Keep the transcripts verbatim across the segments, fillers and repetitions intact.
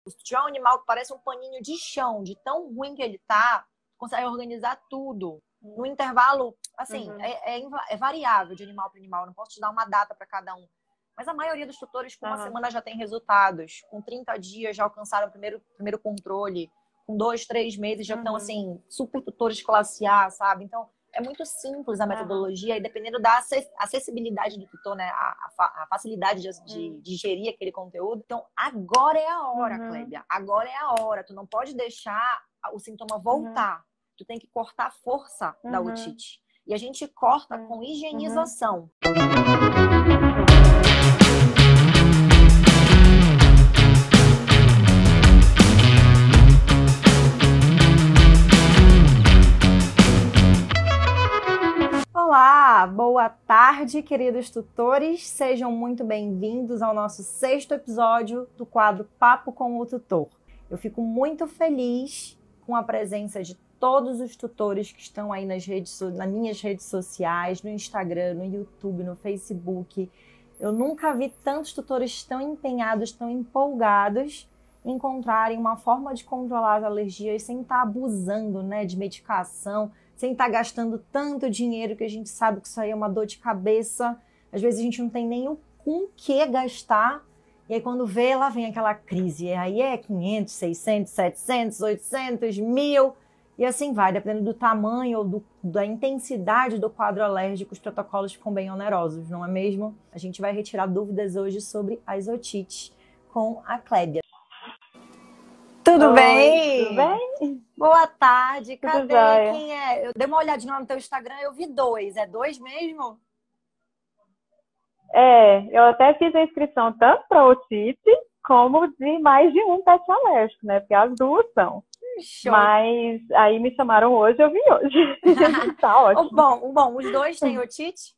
Se tiver um animal que parece um paninho de chão, de tão ruim que ele tá, consegue organizar tudo. No intervalo, assim, uhum. é, é, é variável de animal para animal. Não posso te dar uma data para cada um. Mas a maioria dos tutores, com uma uhum. semana, já tem resultados. Com trinta dias, já alcançaram o primeiro, primeiro controle. Com dois, três meses, já estão, uhum. assim, super tutores classe A, sabe? Então, é muito simples a metodologia. Uhum. E dependendo da acessibilidade do tutor, né? A, a, a facilidade de, de, uhum. de gerir aquele conteúdo. Então, agora é a hora, uhum. Clébia. Agora é a hora. Tu não pode deixar o sintoma voltar. Uhum. Tu tem que cortar a força uhum. da otite. E a gente corta uhum. com higienização. Uhum. Olá, boa tarde, queridos tutores. Sejam muito bem-vindos ao nosso sexto episódio do quadro Papo com o Tutor. Eu fico muito feliz com a presença de todos os tutores que estão aí nas, redes, nas minhas redes sociais, no Instagram, no YouTube, no Facebook. Eu nunca vi tantos tutores tão empenhados, tão empolgados em encontrarem uma forma de controlar as alergias sem estar abusando, né, de medicação, sem estar gastando tanto dinheiro que a gente sabe que isso aí é uma dor de cabeça. Às vezes a gente não tem nem o com que gastar. E aí quando vê, lá vem aquela crise. E aí é quinhentos, seiscentos, setecentos, oitocentos, mil. E assim vai, dependendo do tamanho ou do, da intensidade do quadro alérgico, os protocolos ficam bem onerosos, não é mesmo? A gente vai retirar dúvidas hoje sobre as otites com a Clébia. Tudo Oi, bem? Tudo bem? Boa tarde. Cadê? Tudo jóia. Quem é? Eu dei uma olhadinha lá no teu Instagram, eu vi dois. É dois mesmo? É, eu até fiz a inscrição tanto para otite como de mais de um pet alérgico, né? Porque as duas são. Show. Mas aí me chamaram hoje, eu vim hoje. Tá ótimo. Bom, bom, os dois têm otite?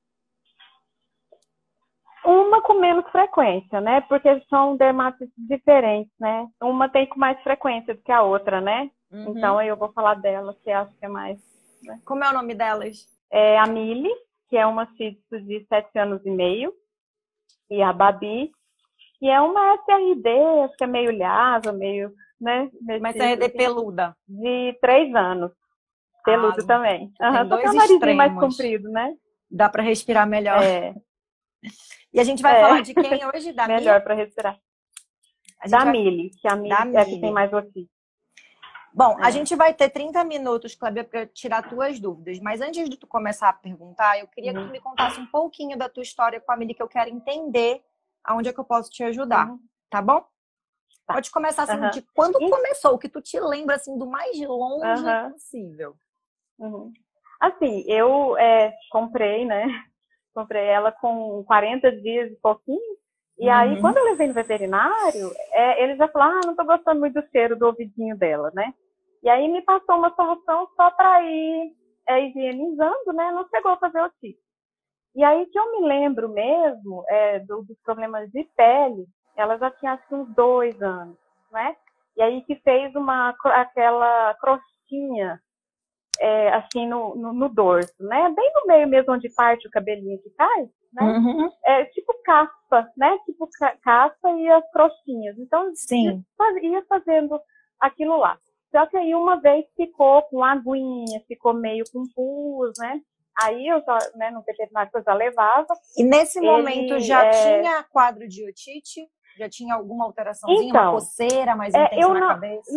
Uma com menos frequência, né? Porque são dermatites diferentes, né? Uma tem com mais frequência do que a outra, né? Uhum. Então aí eu vou falar dela, que acho que é mais... Né? Como é o nome delas? É a Mili, que é uma shih tzu de sete anos e meio, e a Babi, que é uma S R D, acho que é meio lhasa, meio... Né? Mas é de peluda. De três anos. Peludo ah, também. Uhum, só que é o narizinho mais comprido, né? Dá para respirar melhor. É. E a gente vai é. falar de quem hoje? Da Melhor para respirar. Da vai... Mili, que a Mili é Mili. Que tem mais otite. Bom, é. a gente vai ter trinta minutos, Clébia, para tirar tuas dúvidas. Mas antes de tu começar a perguntar, eu queria uhum. que tu me contasse um pouquinho da tua história com a Mili, que eu quero entender aonde é que eu posso te ajudar. Uhum. Tá bom? Pode começar assim, uhum. de quando e... começou, o que tu te lembra assim, do mais longe uhum. possível. Uhum. Assim, eu é, comprei, né? Comprei ela com quarenta dias e pouquinho. E uhum. aí, quando eu levei no veterinário, é, ele já falou, ah, não tô gostando muito do cheiro do ouvidinho dela, né? E aí me passou uma solução só para ir é, higienizando, né? Não chegou a fazer otite. E aí, que eu me lembro mesmo é, do, dos problemas de pele, ela já tinha acho que uns dois anos, né? E aí que fez uma, aquela crostinha, é, assim, no, no, no dorso, né? Bem no meio mesmo, onde parte o cabelinho que cai, né? Uhum. É tipo caspa, né? Tipo caspa e as crostinhas. Então, Sim. ia fazendo aquilo lá. Só que aí uma vez ficou com aguinha, ficou meio com pus, né? Aí eu já, né, no veterinário eu já levava. E nesse ele, momento já é... tinha quadro de otite? Já tinha alguma alteraçãozinha, então, uma coceira mais intensa é, eu na não, cabeça?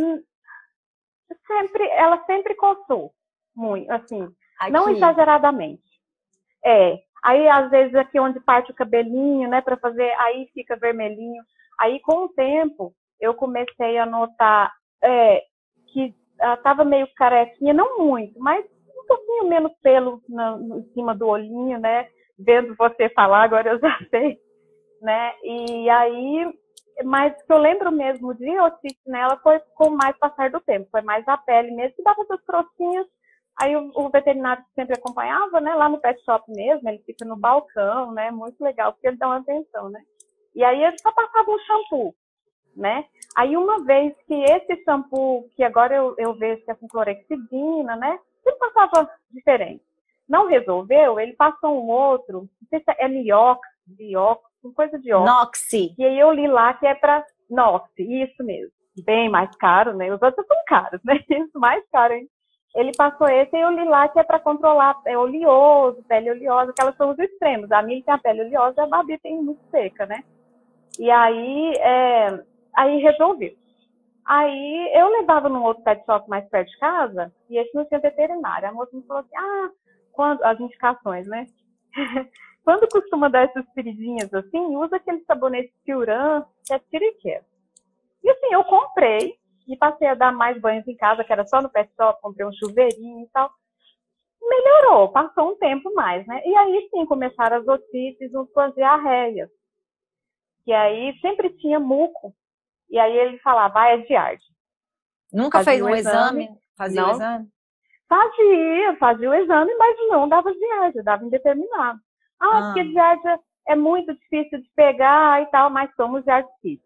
Sempre, ela sempre coçou, muito, assim, aqui. Não exageradamente. É, aí às vezes aqui onde parte o cabelinho, né, para fazer, aí fica vermelhinho. Aí com o tempo eu comecei a notar é, que ela estava meio carequinha, não muito, mas um pouquinho menos pelo na, em cima do olhinho, né? Vendo você falar, agora eu já sei. Né? E aí, mas o que eu lembro mesmo de otite nela foi com mais passar do tempo, foi mais a pele mesmo, que dava essas crostinhas, aí o, o veterinário sempre acompanhava, né, lá no pet shop mesmo, ele fica no balcão, né, muito legal, porque ele dá uma atenção, né, e aí ele só passava um shampoo, né, aí uma vez que esse shampoo, que agora eu, eu vejo que é com clorexidina, né, ele passava diferente, não resolveu, ele passou um outro, não sei se é Niox, Diox, coisa de óculos. Noxi. E aí eu li lá que é para Nossa, isso mesmo. Bem mais caro, né? Os outros são caros, né? Isso mais caro, hein? Ele passou esse e o Lilá, que é para controlar, é oleoso, pele oleosa, que elas são os extremos. A Mili tem a pele oleosa e a Babi tem muito seca, né? E aí, é, aí resolveu. Aí eu levava num outro pet shop mais perto de casa, e esse não tinha veterinário. A moça me falou assim, ah, quando, as indicações, né? Quando costuma dar essas feridinhas assim, usa aquele sabonete Pioran, que é tiriqueiro. E assim, eu comprei e passei a dar mais banhos em casa, que era só no pet shop, comprei um chuveirinho e tal. Melhorou, passou um tempo mais, né? E aí sim, começaram as otites junto com as diarreias. Que aí sempre tinha muco. E aí ele falava, ah, é Giardia. Nunca Fazia fez um o exame, exame? Fazia não, o exame? Fazia, fazia o exame, mas não dava Giardia, dava indeterminado. Ah, Ah. porque Giardia é muito difícil de pegar e tal, mas somos Giardia.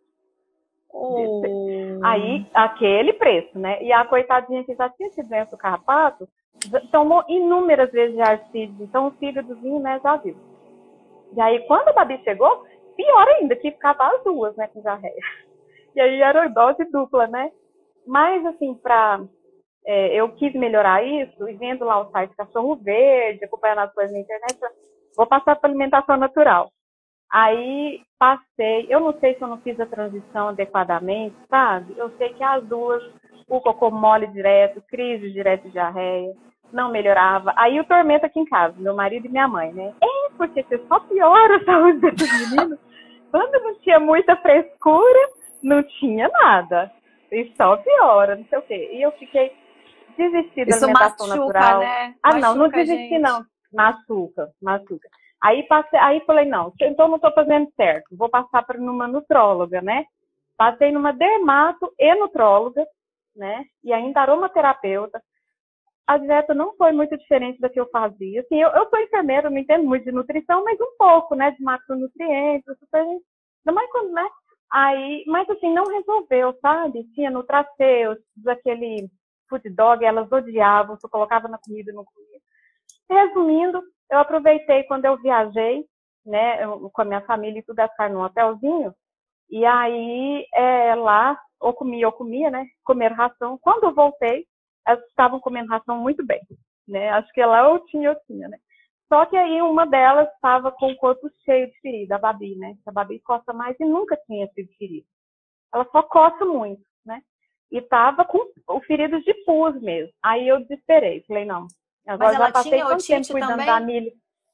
Oh. Aí, aquele preço, né? E a coitadinha que já tinha tido doença do carrapato, tomou inúmeras vezes Giardia, então o fígadozinho, né, já viu. E aí, quando a Babi chegou, pior ainda, que ficava as duas, né, com diarreia. E aí era dose dupla, né? Mas, assim, pra... É, eu quis melhorar isso, e vendo lá o site Cachorro Verde, acompanhando as coisas na internet, vou passar para alimentação natural. Aí, passei... Eu não sei se eu não fiz a transição adequadamente, sabe? Eu sei que as duas, o cocô mole direto, crise direto de diarreia, não melhorava. Aí, o tormento aqui em casa, meu marido e minha mãe, né? É, porque você só piora a saúde desses meninos. Quando não tinha muita frescura, não tinha nada. E só piora, não sei o quê. E eu fiquei desistida da alimentação machuca, natural. Né? Ah, machuca, não, não desisti, gente. não. Machuca, machuca. Aí, passei, aí falei, não, então não estou fazendo certo. Vou passar para numa nutróloga, né? Passei numa dermato e nutróloga, né? E ainda aromaterapeuta. A dieta não foi muito diferente da que eu fazia. Assim, eu, eu sou enfermeira, não entendo muito de nutrição, mas um pouco, né? De macronutrientes, super... Mas quando, né? Aí, mas assim, não resolveu, sabe? Tinha Nutraceus, aquele food dog, elas odiavam, se eu colocava na comida, não comia. Resumindo, eu aproveitei quando eu viajei, né, eu, com a minha família e tudo, a ficar num hotelzinho, e aí é, lá, ou comia, ou comia, né, comer ração. Quando eu voltei, elas estavam comendo ração muito bem, né, acho que lá eu tinha, eu tinha, né. Só que aí uma delas estava com o corpo cheio de ferida, a Babi, né, a Babi coça mais e nunca tinha sido ferida. Ela só coça muito, né, e estava com o feridos de pus mesmo. Aí eu desesperei, falei, não, agora Mas ela já passei tinha tanto tempo cuidando também? da Mili.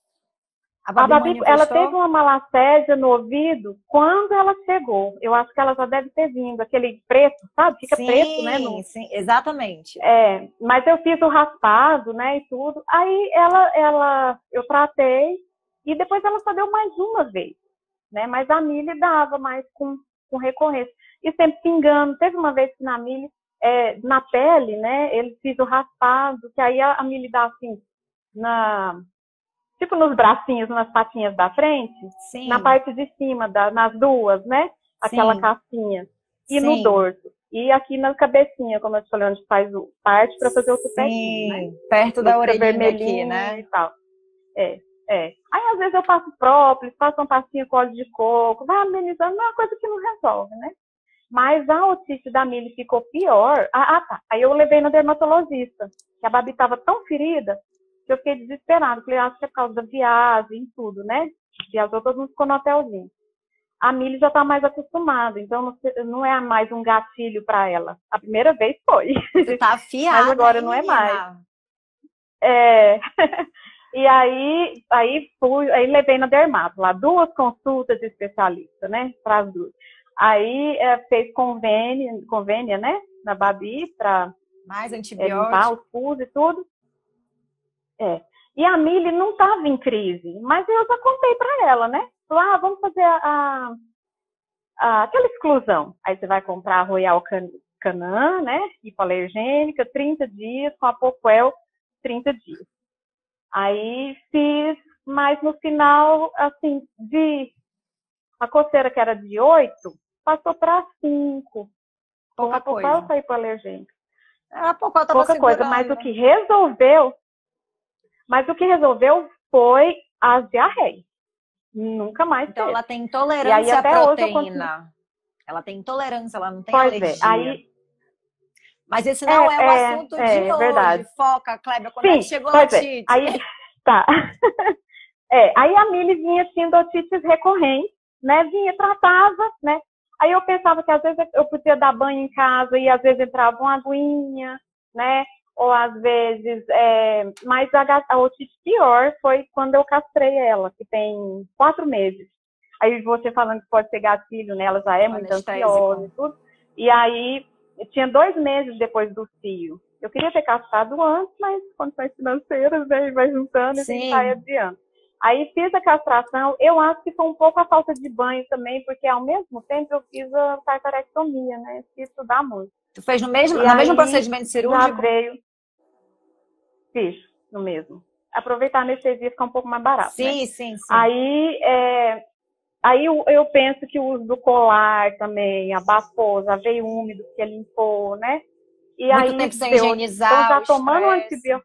A Babi, a Babi ela teve uma malacésia no ouvido quando ela chegou. Eu acho que ela já deve ter vindo. Aquele preto, sabe? Fica sim, preto, né? No... Sim, exatamente. É, mas eu fiz o raspado, né, e tudo. Aí ela, ela, eu tratei e depois ela só deu mais uma vez, né? Mas a Mili dava mais com, com recorrência. E sempre pingando. Teve uma vez que na Mili, é, na pele, né, ele fez o raspado, que aí a, a Mili dá assim, na... tipo nos bracinhos, nas patinhas da frente, Sim. Na parte de cima, da, nas duas, né? Aquela Sim. casquinha. E Sim. no dorso. E aqui na cabecinha, como eu te falei, onde faz o, parte para fazer o tupetinho, né? Perto da orelhinha aqui, né? E tal. É, é. Aí às vezes eu passo própolis, passo uma pastinha com óleo de coco, vai amenizando, não é uma coisa que não resolve, né? Mas a otite da Mili ficou pior. Ah, ah, tá. Aí eu levei no dermatologista, que a Babi estava tão ferida, que eu fiquei desesperada. Falei, acho que é por causa da viagem e tudo, né? Viajou, todo mundo ficou no hotelzinho. A Mili já está mais acostumada, então não é mais um gatilho para ela. A primeira vez foi. Você tá afiada, mas agora hein, não é menina? mais. É. E aí, aí, fui, aí levei na dermato, lá duas consultas de especialista, né? Para as duas. Aí é, fez convênio, convênia, né? Na Babi, para mais é, antibiótico, limpar os pus e tudo. É. E a Mili não estava em crise, mas eu já contei para ela, né? Falei, ah, vamos fazer a, a, a, aquela exclusão. Aí você vai comprar a Royal Can, Canin, né? Hipoalergênica, trinta dias, com a Poquel, trinta dias. Aí fiz, mas no final, assim, de a coceira que era de oito, passou para cinco. Com a Poquel foi hipoalergênica. A Poquel estava Pouca segurando. coisa, mas o que resolveu... Mas o que resolveu foi as diarreias. Nunca mais Então teve. ela tem intolerância à proteína. Ela tem intolerância, ela não tem Pois alergia. é, aí... Mas esse não é, é o é, assunto é, de é, hoje. verdade. Foca, Kleber, quando Sim, é que chegou a pois otite? É. Aí, tá. É, aí a Mili vinha tendo otites recorrentes, né? Vinha, tratava, né? Aí eu pensava que às vezes eu podia dar banho em casa e às vezes entrava uma aguinha, né? Ou às vezes, é... mas a, a otite pior foi quando eu castrei ela, que tem quatro meses. Aí você falando que pode ser gatilho, né? Ela já é muito ansiosa e tudo. E aí, tinha dois meses depois do cio. Eu queria ter castrado antes, mas condições financeiras, né? Vai juntando e a gente vai adiando. Aí fiz a castração, eu acho que foi um pouco a falta de banho também, porque ao mesmo tempo eu fiz a tartarectomia, né? Fiz estudar muito. Tu fez no mesmo, no mesmo procedimento cirúrgico? Já veio, fiz no mesmo. Aproveitar a anestesia fica um pouco mais barato, sim, né? Sim, sim, sim. Aí, é, aí eu, eu penso que o uso do colar também abafou, já veio úmido, que limpou, né? E muito aí, tempo sem deu, higienizar, então já tomando antibiótico.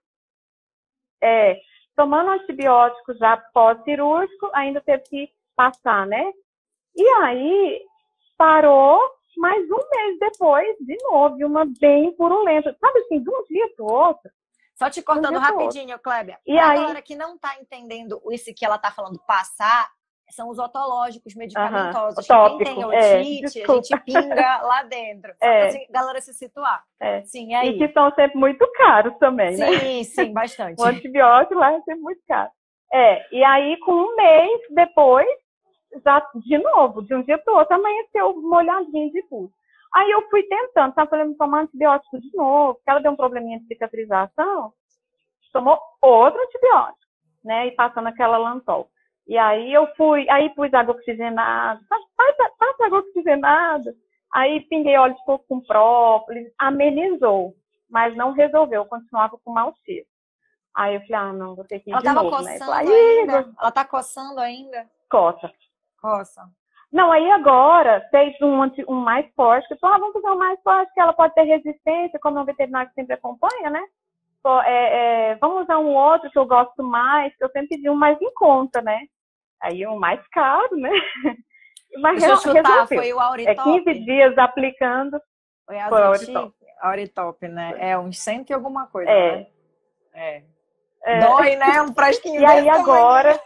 É, tomando antibiótico já pós-cirúrgico, ainda teve que passar, né? E aí, parou, mas um mês depois, de novo, uma bem purulenta. Sabe assim, de um dia para o outro. Só te cortando um rapidinho, Kleber. E pra aí, galera que não tá entendendo isso que ela tá falando, passar, são os otológicos medicamentosos. Uh-huh. Quem tem é, otite, a gente pinga lá dentro. Só é, pra galera se situar. É. Sim, aí. E que são sempre muito caros também, sim, né? Sim, sim, bastante. O antibiótico lá é sempre muito caro. É, e aí com um mês depois, já de novo, de um dia para o outro, amanheceu molhadinho de tudo. Aí eu fui tentando, estava falando tomar antibiótico de novo, porque ela deu um probleminha de cicatrização, tomou outro antibiótico, né? E passando aquela Lantol. E aí eu fui, aí pus água oxigenada, passa água oxigenada, aí pinguei óleo de coco com própolis, amenizou, mas não resolveu, eu continuava com mau cheiro. Aí eu falei, ah, não, vou ter que ir ela de tava novo, coçando né? Falei, ainda? Ela tá coçando ainda? Coça. Coça. Não, aí agora fez um, um mais forte, que falou, ah, vamos fazer um mais forte, que ela pode ter resistência, como o veterinário sempre acompanha, né? É, é, vamos usar um outro que eu gosto mais, que eu sempre pedi um mais em conta, né? Aí um mais caro, né? Mas deixa eu chutar, resolveu. Foi o Auritop? É quinze dias aplicando. Foi a foi o Auritop. Auritop, né? É uns cento e alguma coisa, é. né? É. É. Dói, né? Um frasquinho E aí desse agora,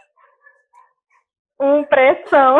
um pressão.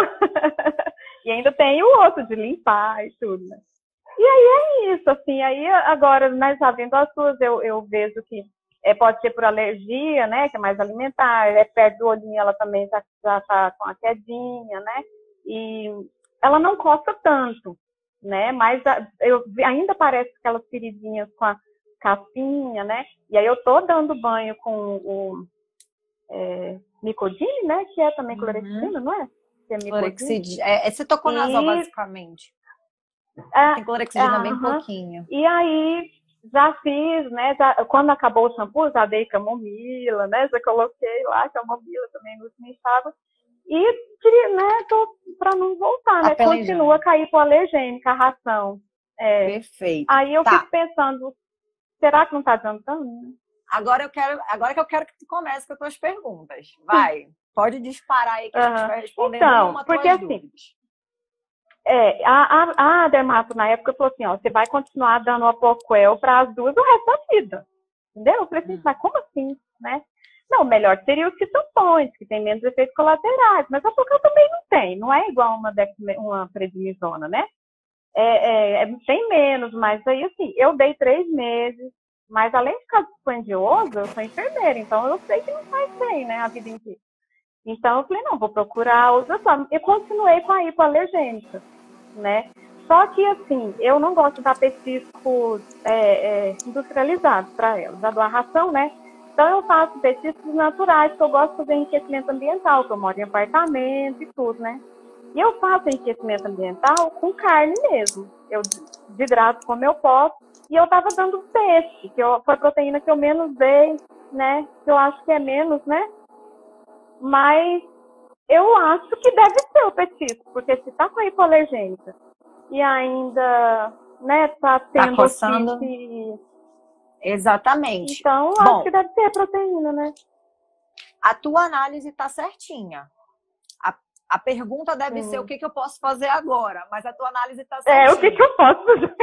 E ainda tem o outro de limpar e tudo, né? E aí é isso, assim, aí agora, né, já vendo as suas, eu, eu vejo que é, pode ser por alergia, né, que é mais alimentar, é perto do olhinho, ela também já, já tá com a quedinha, né, e ela não coça tanto, né, mas a, eu, ainda parece aquelas feridinhas com a casquinha, né, e aí eu tô dando banho com o é, micodine, né, que é também clorexidina, uhum. não é? Que é clorexidina, é, é cetoconazol, e... basicamente. É, tem clorexidina é, bem uh-huh. pouquinho. E aí, já fiz, né? Já, quando acabou o shampoo, já dei camomila, né? Já coloquei lá camomila também no último enxágue. E, né, tô pra não voltar, né? Continua a cair pro alergênico, a ração. É. Perfeito. Aí eu tá. fico pensando, será que não tá adiantando? Agora eu quero, agora que eu quero que tu comece com as tuas perguntas. Vai, pode disparar aí que uh-huh. a gente vai respondendo então, uma porque tuas assim, dúvidas. É, a, a, a dermato na época falou assim, ó, você vai continuar dando o Apoquel para as duas o resto da vida. Entendeu? Eu falei assim, hum. mas como assim, né? Não, melhor seria os fitossões, que tem menos efeitos colaterais, mas a Apoquel também não tem, não é igual uma, uma prednisona, né? É, é, tem menos, mas aí assim, eu dei três meses, mas além de ficar dispendioso, eu sou enfermeira, então eu sei que não faz bem, né, a vida inteira. Então, eu falei, não, vou procurar outra forma. Eu continuei com a hipoalergênica, né? Só que, assim, eu não gosto de dar petiscos é, é, industrializados para ela. Já dou a ração, né? Então, eu faço petiscos naturais, que eu gosto de fazer enriquecimento ambiental, que eu moro em apartamento e tudo, né? E eu faço enriquecimento ambiental com carne mesmo. Eu desidrato como eu posso. E eu tava dando peixe, que eu, foi a proteína que eu menos dei, né? Que eu acho que é menos, né? Mas eu acho que deve ser o petisco, porque se tá com a hipoalergênica e ainda, né, tá tendo tá coçando. otite... Exatamente. Então, Bom, acho que deve ser a proteína, né? A tua análise tá certinha. A, A pergunta deve Uhum. ser o que, que eu posso fazer agora, mas a tua análise está É, certinha. o que, que eu posso fazer?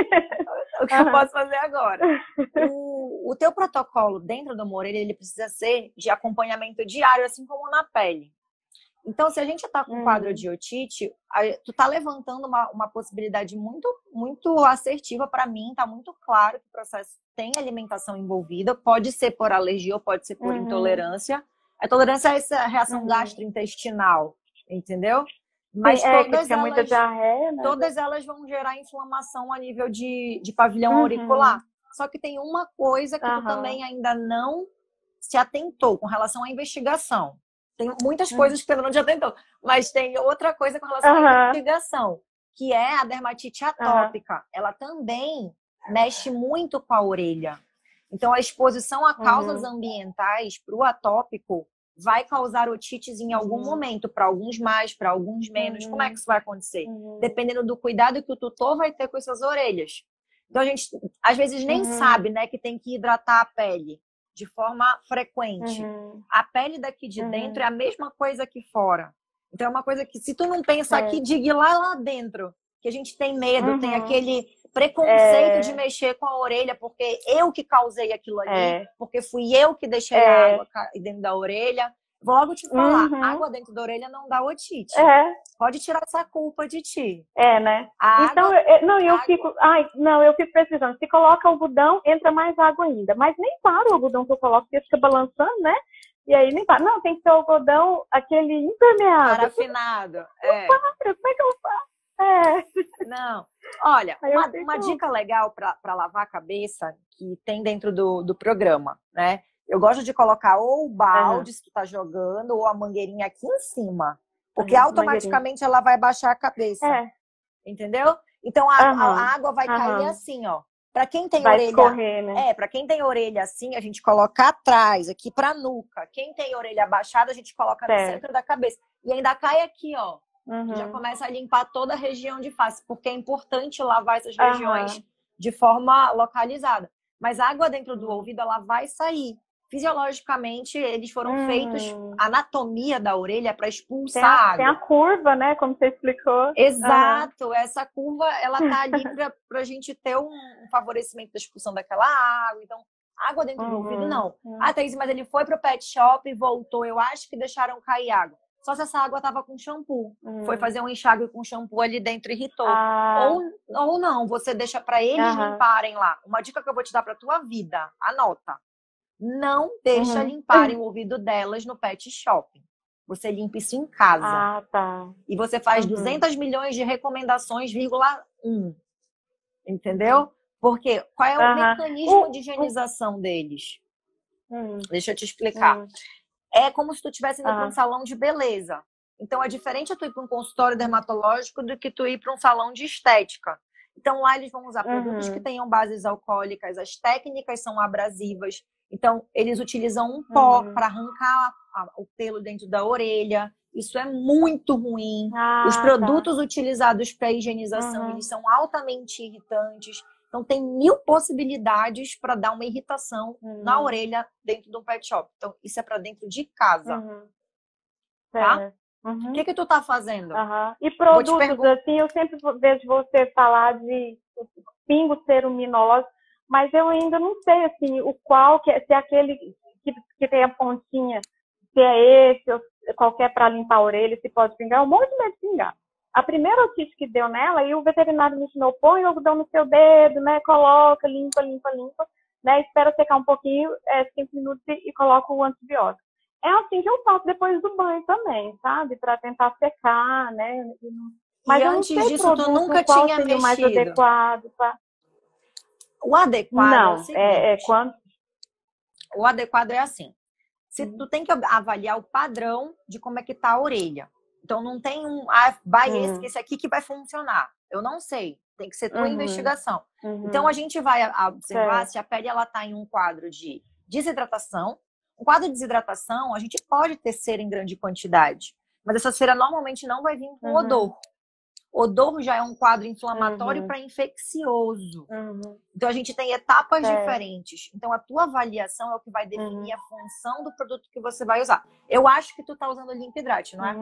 O que eu posso fazer agora? O, o teu protocolo dentro da uma orelha, ele precisa ser de acompanhamento diário, assim como na pele. Então, se a gente está com Uhum. quadro de otite, tu tá levantando uma, uma possibilidade muito, muito assertiva para mim, tá muito claro que o processo tem alimentação envolvida, pode ser por alergia ou pode ser por Uhum. intolerância. A intolerância é essa reação Uhum. gastrointestinal, entendeu? Mas Sim, é, que todas fica muita elas, diarreia, né? todas elas vão gerar inflamação a nível de, de pavilhão Uhum. auricular. Só que tem uma coisa que tu Aham. também ainda não se atentou com relação à investigação. Tem muitas Hum. coisas que tu ainda não te atentou, mas tem outra coisa com relação à Aham. investigação, que é a dermatite atópica. Ela também mexe muito com a orelha. Então, a exposição a causas Uhum. ambientais para o atópico vai causar otites em algum Uhum. momento, para alguns mais, para alguns menos. Uhum. Como é que isso vai acontecer? Uhum. Dependendo do cuidado que o tutor vai ter com as suas orelhas. Então, a gente, às vezes, nem Uhum. sabe, né, que tem que hidratar a pele de forma frequente. Uhum. A pele daqui de Uhum. dentro é a mesma coisa aqui fora. Então, é uma coisa que, se tu não pensa aqui, Certo. diga lá, lá dentro, que a gente tem medo, Uhum. tem aquele preconceito É. de mexer com a orelha, porque eu que causei aquilo ali, É. porque fui eu que deixei É. a água ca- dentro da orelha. Vou logo te falar, Uhum. água dentro da orelha não dá otite. É. Pode tirar essa culpa de ti. É, né? A Então, água, eu, não, eu água- fico. Ai, não, eu fico pesquisando. Se coloca algodão, entra mais água ainda. Mas nem para o algodão que eu coloco, porque fica balançando, né? E aí nem para. Não, tem que ser algodão, aquele impermeável. parafinado. É. Como é que eu faço? É. Não. Olha, Aí eu uma, fico- uma dica legal para lavar a cabeça que tem dentro do, do programa, né? Eu gosto de colocar ou o balde, Uhum. se tu tá jogando, ou a mangueirinha aqui em cima. Porque Uhum, automaticamente ela vai baixar a cabeça. É. Entendeu? Então a, Uhum. a- a água vai cair Uhum. assim, ó. Para quem tem Vai orelha. escorrer, né? É, para quem tem orelha assim, a gente coloca atrás, aqui pra nuca. Quem tem orelha abaixada, a gente coloca no Certo. centro da cabeça. E ainda cai aqui, ó. Uhum. Já começa a limpar toda a região de face, porque é importante lavar essas Aham. regiões de forma localizada. Mas a água dentro do Uhum. ouvido, ela vai sair. Fisiologicamente, eles foram Uhum. feitos, a anatomia da orelha é para Tem expulsar a, água. tem a curva, né? Como você explicou. Exato, essa curva, ela tá ali para a gente ter um favorecimento da expulsão daquela água. Então, água dentro Uhum. do ouvido, não. Uhum. Ah, Thaís, mas ele foi pro pet shop e voltou. Eu acho que deixaram cair água. Só se essa água tava com shampoo. Uhum. Foi fazer um enxágue com shampoo ali dentro e irritou. Ah. Ou, ou não, você deixa para eles Uhum. limparem lá. Uma dica que eu vou te dar para tua vida, anota. Não deixa Uhum. limparem o ouvido delas no pet shop. Você limpa isso em casa. Ah, tá. E você faz Uhum. duzentos milhões de recomendações, vírgula um. Entendeu? Porque qual é o Uhum. mecanismo Uh, de higienização deles? Uhum. Deixa eu te explicar. Uhum. É como se tu estivesse indo Uhum. para um salão de beleza. Então, é diferente tu ir para um consultório dermatológico do que tu ir para um salão de estética. Então, lá eles vão usar Uhum. produtos que tenham bases alcoólicas, as técnicas são abrasivas. Então, eles utilizam um pó Uhum. para arrancar a- o pelo dentro da orelha. Isso é muito ruim. Ah, Os produtos tá. utilizados para higienização, Uhum. eles são altamente irritantes. Então, tem mil possibilidades para dar uma irritação Uhum. na orelha dentro de um pet shop. Então, isso é para dentro de casa, Uhum. tá? Certo. Uhum. O que que tu tá fazendo? Aham. E Vou te produtos, perguntar. assim, eu sempre vejo você falar de pingo ceruminose, mas eu ainda não sei, assim, o qual, que é, se é aquele que, que tem a pontinha, se é esse, ou qualquer para limpar a orelha, se pode pingar, um monte de medo de pingar. A primeira otite que deu nela, e o veterinário me ensinou, põe o algodão no seu dedo, né, coloca, limpa, limpa, limpa, né, espera secar um pouquinho, é, cinco minutos e, e coloca o antibiótico. É assim que eu faço depois do banho também, sabe? Para tentar secar, né? Mas E eu não antes sei disso, tu produto, nunca qual tinha seria o mais mexido. adequado. Pra... O adequado é o Não, seguinte. é, é quando... O adequado é assim. Se Uhum. tu tem que avaliar o padrão de como é que tá a orelha. Então não tem um, ah, vai Uhum. esse, esse aqui que vai funcionar. Eu não sei. Tem que ser tua Uhum. investigação. Uhum. Então a gente vai observar Certo. se a pele ela tá em um quadro de desidratação. Um quadro de desidratação, a gente pode ter cera em grande quantidade. Mas essa cera normalmente não vai vir com Uhum. odor. Odor já é um quadro inflamatório Uhum. para infeccioso. Uhum. Então, a gente tem etapas Certo. diferentes. Então, a tua avaliação é o que vai definir Uhum. a função do produto que você vai usar. Eu acho que tu tá usando Limp Hydrate, não é? Uhum.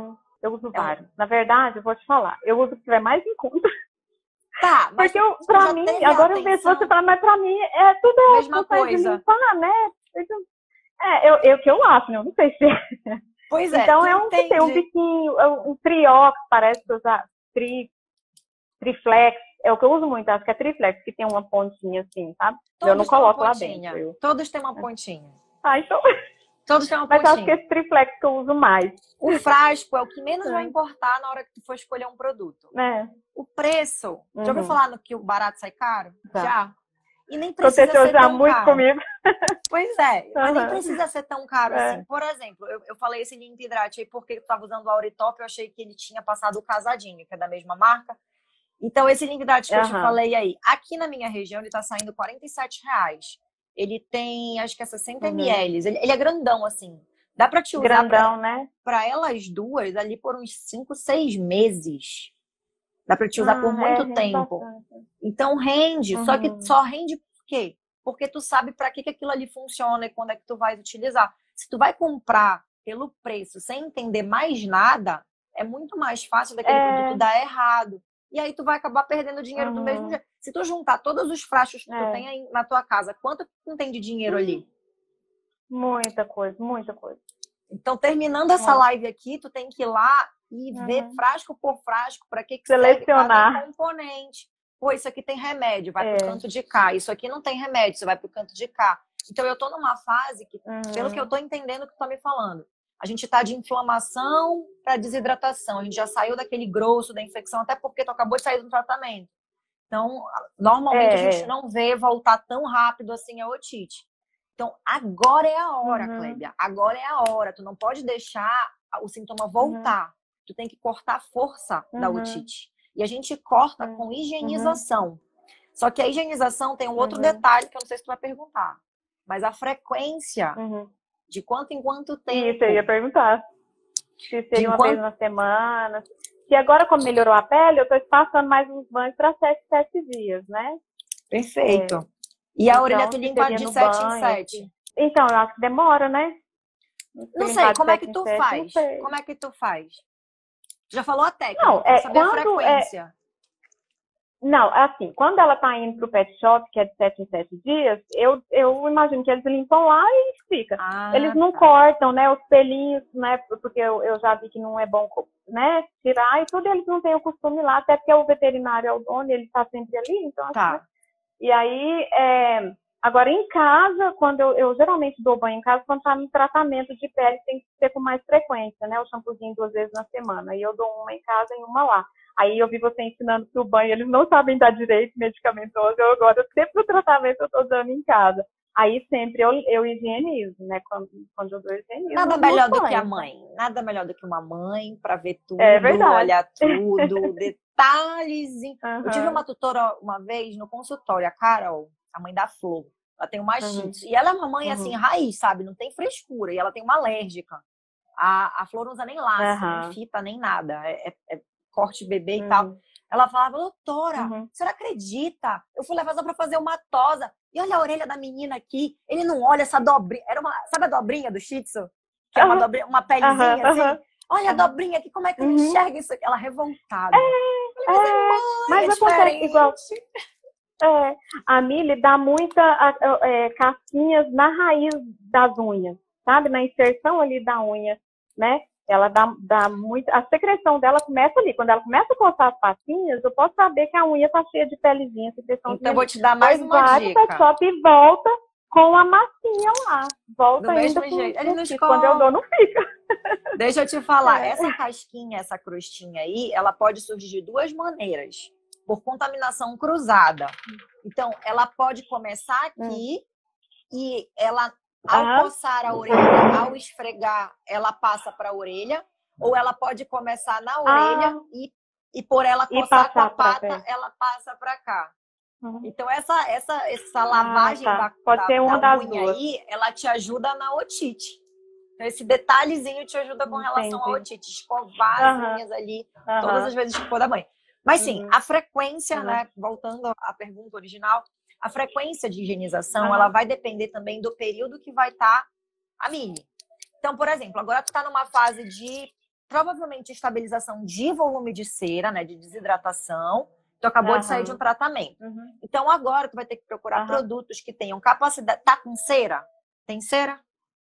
Eu uso É um- vários. Na verdade, eu vou te falar, eu uso o que tiver mais em conta. Tá, mas Porque eu, tu pra já mim, teve a agora eu vejo atenção, você falar, mas pra mim é tudo mesma consegue coisa. limpar, né? Então, é, eu, eu que eu acho, né? Eu não sei se é. Pois é, Então tu é um que tem um entende? biquinho, é um triox, parece que eu já. Tri, triflex, é o que eu uso muito, acho que é triflex, que tem uma pontinha assim, sabe? Eu não Todos têm uma coloco lá dentro. pontinha. Eu... Todos têm uma pontinha. Ah, então. Todos têm uma Mas eu acho que pontinha. esse triflex que eu uso mais. O frasco é o que menos vai É. importar na hora que tu for escolher um produto. É. O preço, já ouviu Uhum. falar no que o barato sai caro? Tá. Já. E nem precisa Aconteceu ser já tão muito caro. comigo. Pois é, mas nem Uhum. precisa ser tão caro É. assim. Por exemplo, eu, eu falei esse limpo hidrate aí porque eu tava usando o Auritop, eu achei que ele tinha passado o Casadinho, que é da mesma marca. Então, esse limpo hidrate que eu te Uhum. falei aí, aqui na minha região, ele tá saindo quarenta e sete reais. Ele tem, acho que é sessenta Uhum. mililitros. Ele, ele é grandão, assim. Dá pra te usar Grandão, pra, né? pra elas duas ali por uns cinco, seis meses. Dá pra te usar por Ah, muito é, rende tempo. bastante. Então rende, só que Uhum. só rende por quê? Porque tu sabe pra que, que aquilo ali funciona e quando é que tu vai utilizar. Se tu vai comprar pelo preço sem entender mais nada, é muito mais fácil daquele É. produto dar errado. E aí tu vai acabar perdendo dinheiro do mesmo Uhum. jeito. Se tu juntar todos os frascos que tu É. tem aí na tua casa, quanto tu tem de dinheiro ali? Muita coisa, muita coisa. Então, terminando essa Muito. live aqui, tu tem que ir lá e ver Uhum. frasco por frasco para que, que serve cada Selecionar. componente. Pô, isso aqui tem remédio, vai É. pro canto de cá. Isso aqui não tem remédio, você vai pro canto de cá. Então, eu tô numa fase que, pelo que eu Uhum. tô entendendo que tu tá me falando, a gente tá de inflamação para desidratação. A gente já saiu daquele grosso da infecção, até porque tu acabou de sair do tratamento. Então, normalmente a gente É. não vê voltar tão rápido assim a otite. Então, agora é a hora, Uhum. Clébia. Agora é a hora. Tu não pode deixar o sintoma voltar. Tu tem que cortar a força da Uhum. otite. E a gente corta Uhum. com higienização. Só que a higienização tem um outro Uhum. detalhe que eu não sei se tu vai perguntar. Mas a frequência, Uhum. de quanto em quanto tempo. Isso, eu ia perguntar. Se De seria uma enquanto... vez na semana. Que agora, como melhorou a pele, eu tô passando mais uns banhos para sete, sete dias, né? Perfeito. É. E a Então, orelha tu se limpa seria de no sete em banho, sete. assim. Então, eu acho que demora, né? Se Não limpar sei, de como é sete que em tu sete, faz? não sei. Como é que tu faz? Tu já falou a técnica, Não, eu quero é saber a quando é, frequência. não, assim, quando ela tá indo pro pet shop, que é de sete em sete dias, eu, eu imagino que eles limpam lá e fica. Ah, Eles não tá. cortam, né, os pelinhos, né, porque eu, eu já vi que não é bom, né, tirar, e tudo eles não têm o costume lá, até porque o veterinário é o dono, ele tá sempre ali, então acho que, né? Tá. E aí, é, agora em casa, quando eu, eu geralmente dou banho em casa, quando tá no tratamento de pele, tem que ser com mais frequência, né, o shampoozinho duas vezes na semana, e eu dou uma em casa e uma lá. Aí eu vi você ensinando que o banho, eles não sabem dar direito medicamentoso, eu agora, sempre o tratamento eu tô dando em casa. Aí sempre eu, eu higienizo, né, quando, quando eu dou higienizo. Nada nos melhor do que a banhos. mãe. Nada melhor do que uma mãe para ver tudo, É verdade. olhar tudo, detalhezinho. Eu tive Uhum. uma tutora uma vez no consultório, a Carol, a mãe da Flor. Ela tem uma Shih Uhum. Tzu. E ela é uma mãe, Uhum. assim, raiz, sabe? Não tem frescura. E ela tem uma alérgica. A, a Flor não usa nem laço, Uhum. nem fita, nem nada. É, é, é corte bebê e Uhum. tal. Ela falava, doutora, Uhum. a senhora acredita? Eu fui levar só pra fazer uma tosa. E olha a orelha da menina aqui. Ele não olha essa dobrinha. Era uma, sabe a dobrinha do Shih Tzu? Que é uma, Uhum. dobrinha, uma pelezinha Uhum. assim. Uhum. Olha a dobrinha aqui, como é que ele Uhum. enxerga isso aqui? Ela revoltada. É, Falei, é, mãe, mas é acontece diferente. igual. É, a Milly dá muita é, casquinhas na raiz das unhas, sabe? Na inserção ali da unha, né? Ela dá, dá muito. A secreção dela começa ali. Quando ela começa a coçar as patinhas, eu posso saber que a unha tá cheia de pelezinha. Então, eu vou te dar mais uma vai pro pet dica. shop e volta com a massinha lá. Volta Do ainda mesmo com, jeito. Eles com não fio. Quando eu dou, não fica. Deixa eu te falar, É. essa casquinha, essa crostinha aí, ela pode surgir de duas maneiras. Por contaminação cruzada. Então, ela pode começar aqui hum. e ela, ao Aham. coçar a orelha, ao esfregar, ela passa para a orelha. Ou ela pode começar na orelha Ah. e, e por ela E coçar com a passar pra pata, frente. ela passa para cá. Uhum. Então, essa, essa, essa lavagem Ah, tá. da, Pode da, ser uma da das unha duas. aí, ela te ajuda na otite. Então, esse detalhezinho te ajuda com relação à Entendi. otite. Escovar as Aham. unhas ali, Aham. todas as vezes que for da banho. Mas sim, Uhum. a frequência, Uhum. né? Voltando à pergunta original, a frequência de higienização, Uhum. ela vai depender também do período que vai estar a Milly. Então, por exemplo, agora tu tá numa fase de provavelmente estabilização de volume de cera, né, de desidratação. Tu acabou Aham. de sair de um tratamento. Uhum. Então agora tu vai ter que procurar Aham. produtos que tenham capacidade. Tá com cera? Tem cera?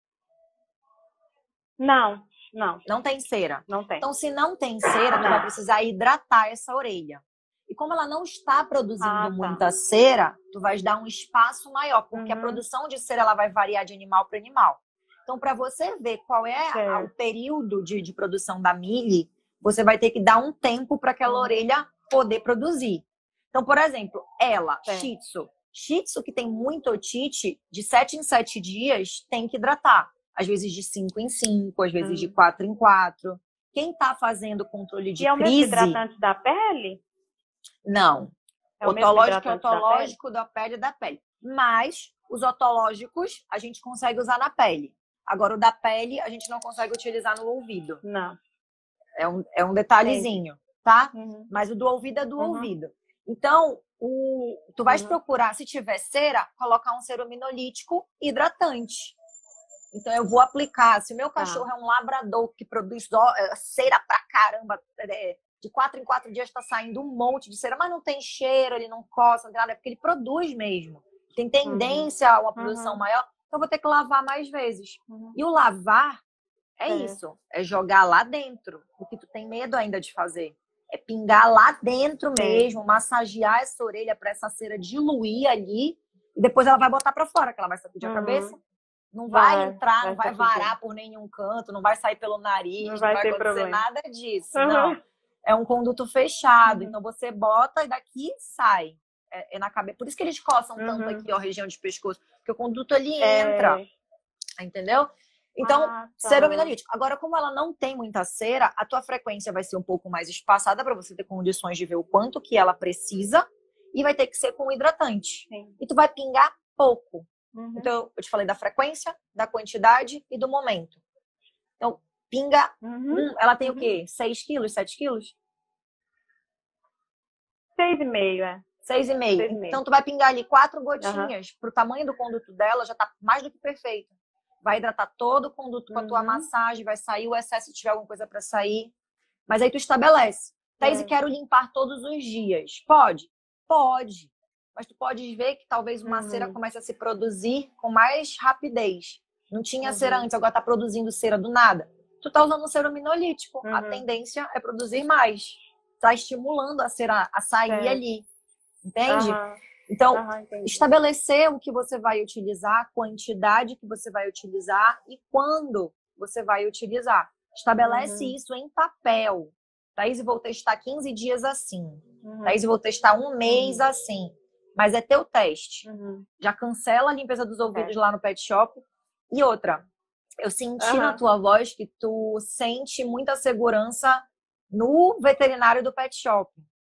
Não, não, Não tem cera. não tem. Então, se não tem cera, tu vai Não. precisar hidratar essa orelha. E como ela não está produzindo Ah, tá. muita cera, tu vais dar um espaço maior, porque a Uhum. produção de cera ela vai variar de animal para animal. Então, para você ver qual é a- Certo. o período de, de produção da mili, você vai ter que dar um tempo para aquela Uhum. orelha poder produzir. Então, por exemplo, ela, Certo. Shih Tzu. Shih Tzu que tem muito otite, de sete em sete dias tem que hidratar. Às vezes de cinco em cinco, às vezes de Hum. quatro em quatro. Quem está fazendo controle de E é o mesmo crise... hidratante da pele? Não. É o mesmo Otológico é hidratante da pele? otológico da pele é da pele. Mas os otológicos a gente consegue usar na pele. Agora, o da pele a gente não consegue utilizar no ouvido. Não. É um, é um detalhezinho, tá? Uhum. Mas o do ouvido é do Uhum. ouvido. Então, o, tu vais Uhum. procurar, se tiver cera, colocar um ceruminolítico hidratante. Então, eu vou aplicar. Se o meu cachorro é um labrador que produz ó, é, cera pra caramba, é, de quatro em quatro dias está saindo um monte de cera, mas não tem cheiro, ele não coça, não tem nada, é porque ele produz mesmo. Tem tendência a uma produção Uhum. maior, então eu vou ter que lavar mais vezes. Uhum. E o lavar é É. isso, é jogar lá dentro, o que tu tem medo ainda de fazer. É pingar lá dentro É. mesmo, massagear essa orelha para essa cera diluir ali, e depois ela vai botar para fora, que ela vai sacudir Uhum. a cabeça. Não vai, Vai, entrar, vai não vai sacudir. varar por nenhum canto, não vai sair pelo nariz, Não não vai vai, ter acontecer problema. nada disso, Uhum. não. É um conduto fechado, Uhum. então você bota e daqui sai. É, é na cabeça. Por isso que eles coçam tanto Uhum. aqui, ó, região de pescoço, porque o conduto ali É. entra, entendeu? Então, Ah, tá. ceruminolítico. Agora, como ela não tem muita cera, a tua frequência vai ser um pouco mais espaçada para você ter condições de ver o quanto que ela precisa e vai ter que ser com hidratante. Sim. E tu vai pingar pouco. Uhum. Então, eu te falei da frequência, da quantidade e do momento. Então, pinga, Uhum. hum, ela tem Uhum. o quê? seis quilos, sete quilos? Seis e meio, é. seis e meio. Seis e meio. Então, tu vai pingar ali quatro Uhum. gotinhas. Pro tamanho do conduto dela, já tá mais do que perfeito. Vai hidratar todo o conduto com a tua Uhum. massagem, vai sair o excesso se tiver alguma coisa para sair. Mas aí tu estabelece. Thaís, É. quero limpar todos os dias. Pode? Pode. Mas tu pode ver que talvez uma Uhum. cera comece a se produzir com mais rapidez. Não tinha Uhum. cera antes, agora tá produzindo cera do nada. Tu tá usando um ceruminolítico. A Uhum. tendência é produzir mais. Tá estimulando a cera a sair Certo. ali. Entende? Aham. Então, Aham, entendi. estabelecer o que você vai utilizar, a quantidade que você vai utilizar e quando você vai utilizar. Estabelece Uhum. isso em papel. Thaís, eu vou testar quinze dias assim. Uhum. Thaís, eu vou testar um mês Uhum. assim. Mas é teu teste. Uhum. Já cancela a limpeza dos ouvidos É. lá no pet shop. E outra, eu senti na Aham. tua voz que tu sente muita segurança no veterinário do pet shop.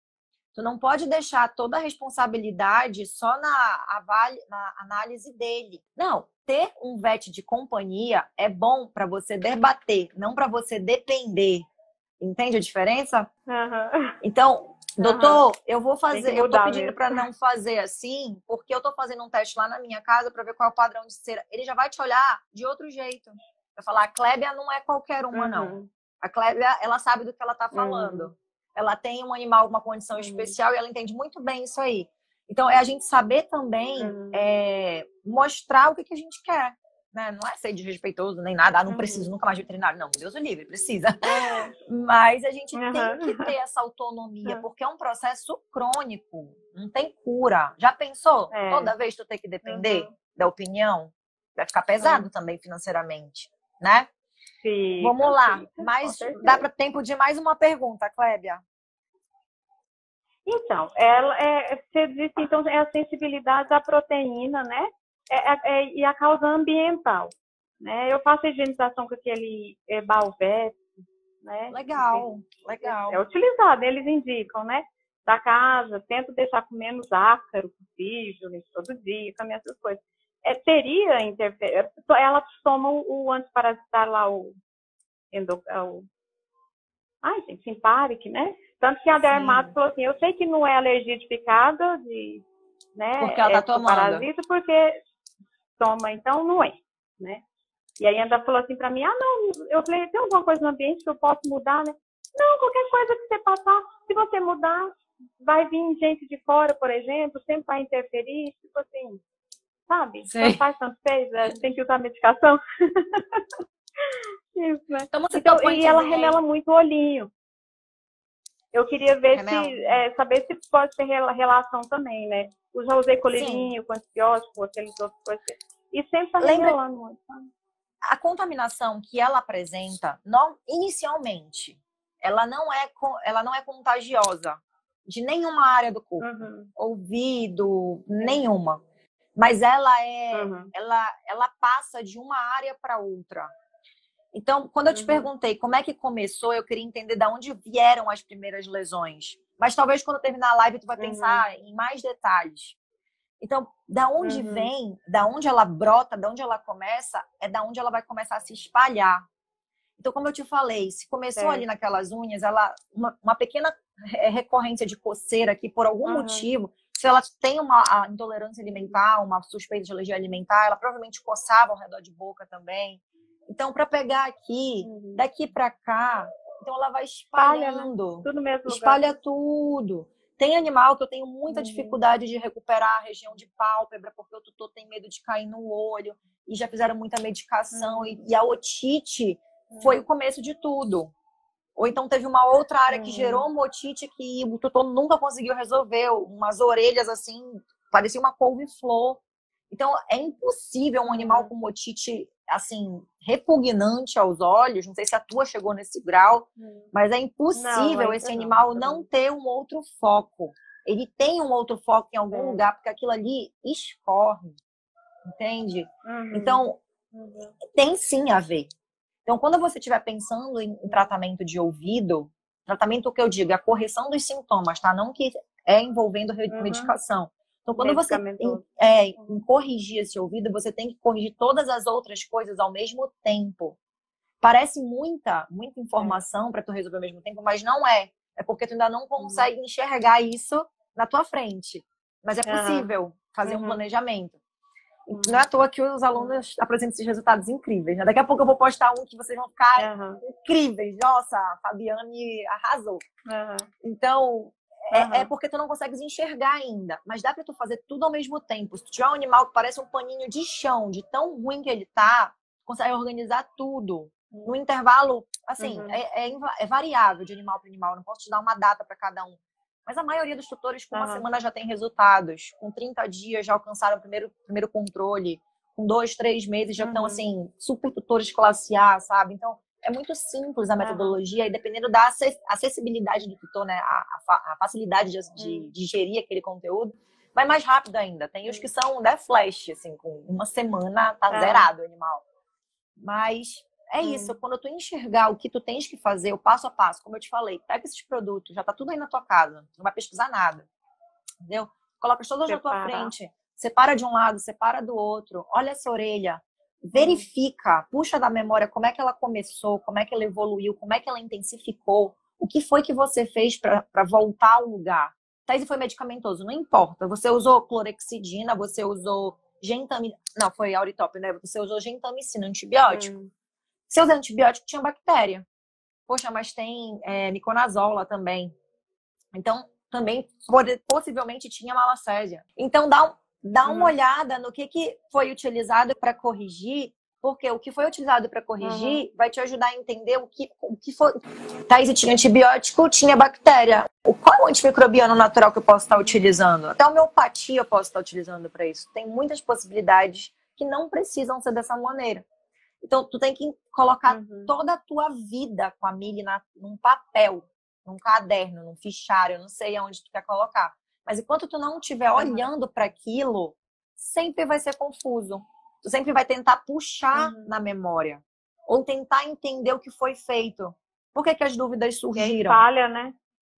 Tu não pode deixar toda a responsabilidade só na, avali- na análise dele. Não, ter um vet de companhia é bom para você debater, não para você depender. Entende a diferença? Aham. Então, doutor, eu vou Tem que fazer, eu tô mudar pedindo mesmo. para não fazer assim, porque eu tô fazendo um teste lá na minha casa para ver qual é o padrão de cera. Ele já vai te olhar de outro jeito. Vai falar, a Clébia não é qualquer uma, não. Uhum. A Clébia, ela sabe do que ela tá Uhum. falando. Ela tem um animal com uma condição Uhum. especial e ela entende muito bem isso aí. Então, é a gente saber também Uhum. é, mostrar o que, que a gente quer. Né? Não é ser desrespeitoso nem nada. Ah, não Uhum. preciso nunca mais de veterinário. Não, Deus o livre, precisa. É. Mas a gente Uhum. tem que ter essa autonomia, Uhum. porque é um processo crônico. Não tem cura. Já pensou? É. Toda vez tu ter que depender Uhum. da opinião? Vai ficar pesado Uhum. também financeiramente, né? Fica, Vamos lá. fica, com Mas certeza. dá para tempo de mais uma pergunta, Clébia. Então, ela é, você disse, então, é a sensibilidade à proteína, né? É, é, é, e a causa ambiental, né? Eu faço higienização com aquele é, Balvete, né? Legal, legal. É utilizado, eles indicam, né? Da casa, tento deixar com menos ácaro possível, limpo todo dia, caminho essas coisas. É, teria interferência? Ela toma o, o antiparasitário lá, o endo, o ai, gente, Simparic, né? Tanto que a dermato falou assim, eu sei que não é alergia de picada, de, né? Porque ela tá é tomando. parasita, porque toma, então não é, né? E aí ainda falou assim pra mim, ah, não, eu falei, tem alguma coisa no ambiente que eu posso mudar, né? Não, qualquer coisa que você passar, se você mudar, vai vir gente de fora, por exemplo, sempre vai interferir, tipo assim, sabe? Tanto faz, tanto fez, é, tem que usar medicação. Isso, né? Então, você Então, propõe e ela dizer... remela muito o olhinho. Eu queria ver Remela. se, é, saber se pode ter relação também, né? Eu já usei colírio com antibiótico, aqueles outros coisas. E sempre tá Lembra... remelando muito, sabe? A contaminação que ela apresenta, não, inicialmente, ela não, é, ela não é contagiosa de nenhuma área do corpo. Uhum. Ouvido, nenhuma. Mas ela é, uhum. ela, ela passa de uma área para outra. Então, quando eu te uhum. perguntei como é que começou, eu queria entender de onde vieram as primeiras lesões. Mas talvez quando terminar a live tu vai uhum. pensar em mais detalhes. Então, da onde uhum. vem, da onde ela brota, da onde ela começa, é da onde ela vai começar a se espalhar. Então, como eu te falei, se começou é. ali naquelas unhas, ela uma, uma pequena recorrência de coceira que por algum uhum. motivo, se ela tem uma intolerância alimentar, uma suspeita de alergia alimentar, ela provavelmente coçava ao redor de boca também. Então, para pegar aqui, uhum. daqui para cá, então ela vai espalhando. Espalha, né? Tudo mesmo espalha lugar. tudo. Tem animal que eu tenho muita uhum. dificuldade de recuperar a região de pálpebra, porque o tutor tem medo de cair no olho, e já fizeram muita medicação, uhum. e, e a otite uhum. foi o começo de tudo. Ou então teve uma outra área uhum. que gerou uma otite que o tutor nunca conseguiu resolver, umas orelhas assim, parecia uma couve-flor. Então é impossível um animal uhum. com otite assim, repugnante aos olhos, não sei se a tua chegou nesse grau, hum. mas é impossível não, esse animal não, não ter um outro foco. Ele tem um outro foco em algum é. lugar, porque aquilo ali escorre, entende? Uhum. Então, uhum. tem sim a ver. Então, quando você estiver pensando em, em tratamento de ouvido, tratamento que eu digo é a correção dos sintomas, tá? Não que é envolvendo uhum. medicação. Então, quando você em, é, em corrigir esse ouvido, você tem que corrigir todas as outras coisas ao mesmo tempo. Parece muita, muita informação é. para tu resolver ao mesmo tempo, mas não é. É porque tu ainda não consegue uhum. enxergar isso na tua frente. Mas é possível uhum. fazer um planejamento. Uhum. Não é à toa que os alunos apresentam esses resultados incríveis, né? Daqui a pouco eu vou postar um que vocês vão ficar uhum. incríveis. Nossa, a Fabiane arrasou. Uhum. Então... É, uhum. é porque tu não consegues enxergar ainda. Mas dá pra tu fazer tudo ao mesmo tempo. Se tu tiver um animal que parece um paninho de chão, de tão ruim que ele tá, tu consegue organizar tudo. Uhum. No intervalo, assim, uhum. é, é, é variável de animal para animal. Não posso te dar uma data para cada um. Mas a maioria dos tutores, com uma uhum. semana, já tem resultados. Com trinta dias, já alcançaram o primeiro, primeiro controle. Com dois, três meses, já estão, uhum. assim, super tutores classe A, sabe? Então, é muito simples a metodologia, uhum. e dependendo da acessibilidade do tutor, né, a, a facilidade de, de, de gerir aquele conteúdo, vai mais rápido ainda. Tem os que são da flash, assim, com uma semana tá uhum. zerado o animal. Mas é uhum. isso, quando tu enxergar o que tu tens que fazer, o passo a passo, como eu te falei, pega esses produtos, já tá tudo aí na tua casa, tu não vai pesquisar nada, entendeu? Coloca todos na tua frente, separa de um lado, separa do outro, olha essa orelha, verifica, puxa da memória como é que ela começou, como é que ela evoluiu, como é que ela intensificou, o que foi que você fez para voltar ao lugar. Thaís, foi medicamentoso, não importa. Você usou clorexidina, você usou gentamicina, não, foi auritop, né? Você usou gentamicina, antibiótico. Hum. Se usar antibiótico, tinha bactéria. Poxa, mas tem é, miconazol também. Então, também, possivelmente, tinha malacésia. Então, dá um Dá uma uhum. olhada no que, que foi utilizado para corrigir, porque o que foi utilizado para corrigir uhum. vai te ajudar a entender o que, o que foi. Thaís, tinha antibiótico, tinha bactéria. Qual é o antimicrobiano natural que eu posso estar utilizando? Até a homeopatia eu posso estar utilizando para isso. Tem muitas possibilidades que não precisam ser dessa maneira. Então, tu tem que colocar uhum. toda a tua vida com a Mili na, num papel, num caderno, num fichário, eu não sei aonde tu quer colocar. Mas enquanto tu não estiver olhando para aquilo, sempre vai ser confuso. Tu sempre vai tentar puxar uhum. na memória. Ou tentar entender o que foi feito. Por que que as dúvidas surgiram? E aí falha, né?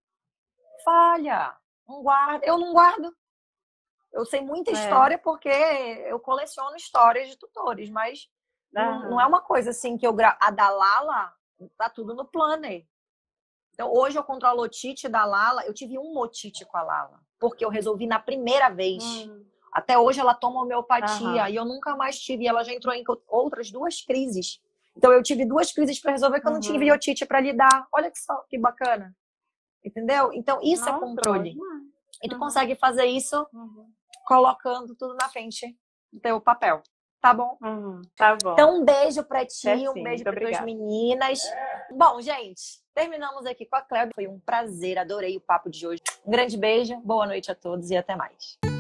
Falha. Não guarda. Eu não guardo. Eu sei muita é. história porque eu coleciono histórias de tutores. Mas uhum. não, não é uma coisa assim que eu... Gra... A da Lala tá tudo no planner. Então, hoje eu controlo a otite da Lala. Eu tive um otite com a Lala. Porque eu resolvi na primeira vez. Hum. Até hoje ela toma homeopatia Aham. e eu nunca mais tive. E ela já entrou em outras duas crises. Então eu tive duas crises para resolver que eu não tinha Uhum. biotite para lidar. Olha que só, que bacana. Entendeu? Então isso é Nossa, controle. bom demais. E tu Uhum. consegue fazer isso Uhum. colocando tudo na frente do teu papel. Tá bom? Uhum. Tá bom. Então, um beijo pra ti, É um sim, beijo muito para tuas obrigada. meninas. Bom, gente, terminamos aqui com a Cléo. Foi um prazer, adorei o papo de hoje. Um grande beijo, boa noite a todos e até mais.